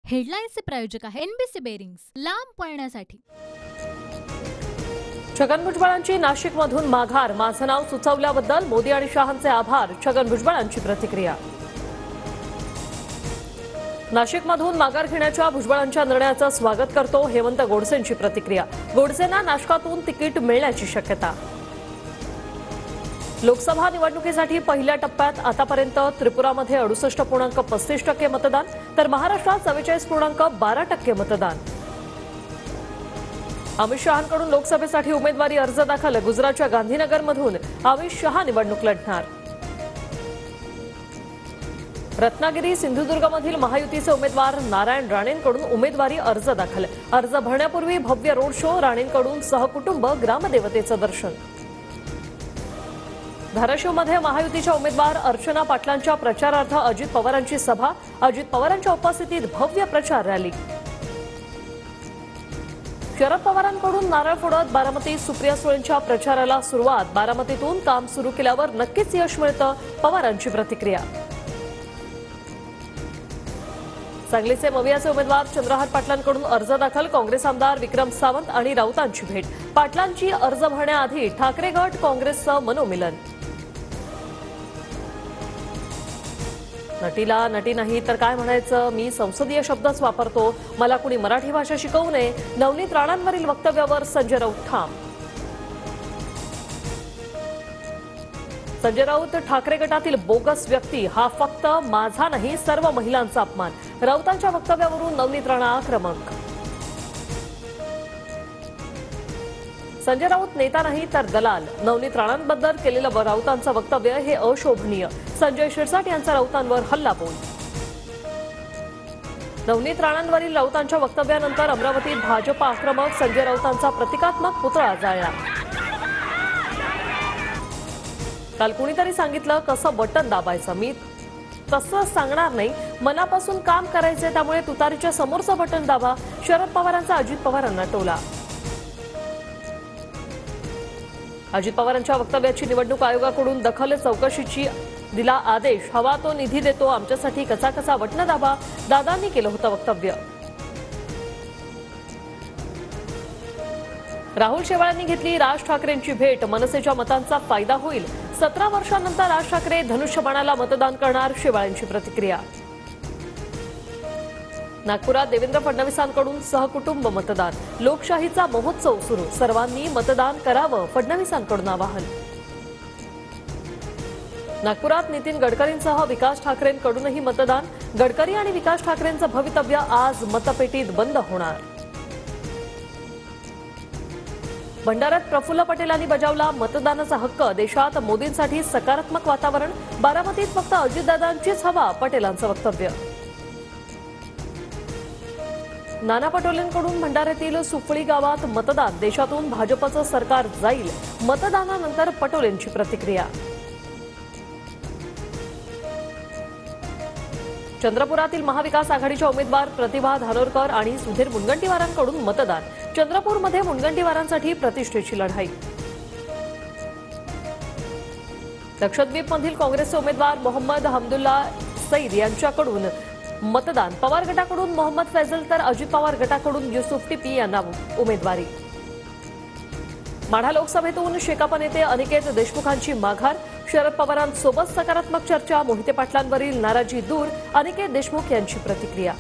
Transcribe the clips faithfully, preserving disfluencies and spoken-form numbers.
हेडलाईन्सचे प्रायोजक आहे NBC bearings, लांब पळण्यासाठी। छगन भुजबळांची नाशिकमधून माघार, माझं नाव सुचवल्याबद्दल मोदी आणि शहांचे आभार। छगन भुजबळांची प्रतिक्रिया। नाशिकमधून माघार घेण्याच्या भुजबळांच्या निर्णयाचं स्वागत करतो, हेमंत गोडसेंची प्रतिक्रिया। गोडसेंना नाशकातून तिकीट मिळण्याची शक्यता। लोकसभा निवडणुकीसाठी पहिल्या टप्प्यात आतापर्यंत त्रिपुरामध्ये अडुसष्ट पूर्णांक पस्तीस टक्के मतदान, तर महाराष्ट्रात चव्वेचाळीस पूर्णांक बारा टक्के मतदान। अमित शहांकडून लोकसभेसाठी उमेदवारी अर्ज दाखल, गुजरातच्या गांधीनगरमधून अमित शहा निवडणूक लढणार। रत्नागिरी सिंधुदुर्गमधील महायुतीचे उमेदवार नारायण राणेंकडून उमेदवारी अर्ज दाखल, अर्ज भरण्यापूर्वी भव्य रोड शो, राणेंकडून सहकुटुंब ग्रामदेवतेचं दर्शन। धाराशिवमध्ये महायुतीच्या उमेदवार अर्चना पाटलांच्या प्रचारार्थ अजित पवारांची सभा, अजित पवारांच्या उपस्थितीत भव्य प्रचार रॅली। शरद पवारांकडून नारळ फोडत बारामतीत सुप्रिया सुळेंच्या प्रचाराला सुरुवात, बारामतीतून काम सुरू केल्यावर नक्कीच यश मिळतं, पवारांची प्रतिक्रिया। सांगलीचे मवियाचे उमेदवार चंद्रहार पाटलांकडून अर्ज दाखल, काँग्रेस आमदार विक्रम सावंत आणि राऊतांची भेट, पाटलांची अर्ज भरण्याआधी ठाकरे गट काँग्रेसचं मनोमिलन। नटीला नटी नाही तर काय म्हणायचं, मी संसदीय शब्दच वापरतो, मला कुणी मराठी भाषा शिकवू नये, नवनीत राणांवरील वक्तव्यावर संजय राऊत ठाम। संजय राऊत, ठाकरे गटातील बोगस व्यक्ती, हा फक्त माझा नाही सर्व महिलांचा अपमान, राऊतांच्या वक्तव्यावरून नवनीत राणा आक्रमक। संजय राऊत नेता नाही तर दलाल, नवनीत राणांबद्दल केलेलं राऊतांचं वक्तव्य हे अशोभनीय, संजय शिरसाट यांचा राऊतांवर हल्लाबोल। नवनीत राणांवरील राऊतांच्या वक्तव्यानंतर अमरावतीत भाजप आक्रमक, संजय राऊतांचा प्रतिकात्मक पुतळा जाळला। काल कुणीतरी सांगितलं कसं बटन दाबायचं, मी तसं सांगणार नाही, मनापासून काम करायचे, त्यामुळे तुतारीच्या समोरचं बटन दाबा, शरद पवारांचा अजित पवारांना टोला। अजित पवारांच्या वक्तव्याची निवडणूक आयोगाकडून दखल, चौकशीची दिला आदेश, हवा तो निधी देतो, आमच्यासाठी कसा कसा बटन दाबा, दादांनी केलं होतं वक्तव्य। राहुल शेवाळांनी घेतली राज ठाकरेंची भेट, मनसेच्या मतांचा फायदा होईल, सतरा वर्षांनंतर राज ठाकरे धनुष्यबाणाला मतदान करणार, शेवाळांची प्रतिक्रिया। नागपुरात देवेंद्र फडणवीसांकडून सहकुटुंब मतदान, लोकशाहीचा महोत्सव सुरू, सर्वांनी मतदान करावं, फडणवीसांकडून आवाहन। नागपुरात नितीन गडकरींसह विकास ठाकरेंकडूनही मतदान, गडकरी आणि विकास ठाकरेंचं भवितव्य आज मतपेटीत बंद होणार। भंडाऱ्यात प्रफुल्ल पटेलांनी बजावला मतदानाचा हक्क, देशात मोदींसाठी सकारात्मक वातावरण, बारामतीत फक्त अजितदादांचीच हवा, पटेलांचं वक्तव्य। नाना पटोलेंकडून भंडाऱ्यातील सुफळी गावात मतदान, देशातून भाजपचं सरकार जाईल, मतदानानंतर पटोलेंची प्रतिक्रिया। चंद्रपुरातील महाविकास आघाडीच्या उमेदवार प्रतिभा धानोरकर आणि सुधीर मुनगंटीवारांकडून मतदान, चंद्रपूरमध्ये मुनगंटीवारांसाठी प्रतिष्ठेची लढाई। लक्षद्वीपमधील काँग्रेसचे उमेदवार मोहम्मद हमदुल्ला सईद यांच्याकडून मतदान, पवार गटाकडून मोहम्मद फैजल तर अजित पवार गटाकडून युसुफ टिपी यांना उमेदवारी। माढा लोकसभेतून शेकाप नेते अनिकेत देशमुखांची माघार, शरद पवारांसोबत सकारात्मक चर्चा, मोहिते पाटलांवरील नाराजी दूर, अनिकेत देशमुख यांची प्रतिक्रिया।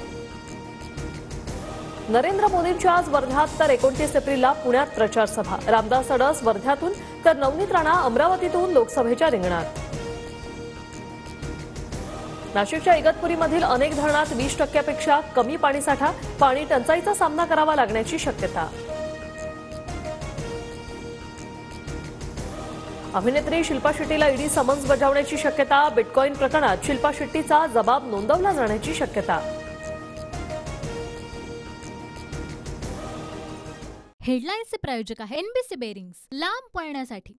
नरेंद्र मोदींच्या आज वर्ध्यात तर एकोणतीस एप्रिलला पुण्यात प्रचार सभा, रामदास अडस वर्ध्यातून तर नवनीत राणा अमरावतीतून लोकसभेच्या रिंगणात। नाशिकच्या इगतपुरीमधील अनेक धरणात वीस टक्क्यापेक्षा कमी पाणीसाठा, पाणी टंचाईचा सामना करावा लागण्याची शक्यता। अभिनेत्री शिल्पा शेट्टीला ईडी समन्स बजावण्याची शक्यता, बिटकॉइन प्रकरणात शिल्पा शेट्टीचा जबाब नोंदवला जाण्याची शक्यता। हेडलाईन्सचे प्रायोजक आहे एनबीसी बेरिंग्स, लांब पळण्यासाठी।